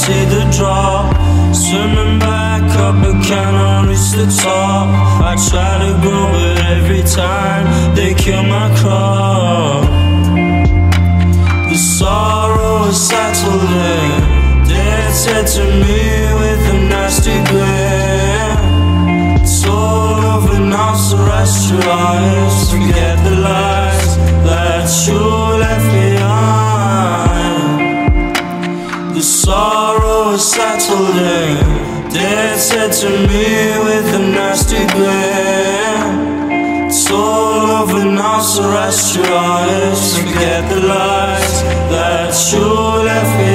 see the drop. Swimming back up but cannot reach the top. I try to go but every time they kill my crop. The sorrow is settled in. Dead said to me with a nasty grin. It's all over now, so rest your eyes. Forget the lies that you left behind. The sorrow is settled in. Dead said to me with a nasty grin. It's all over now, so rest your eyes. Forget the lies that you left behind.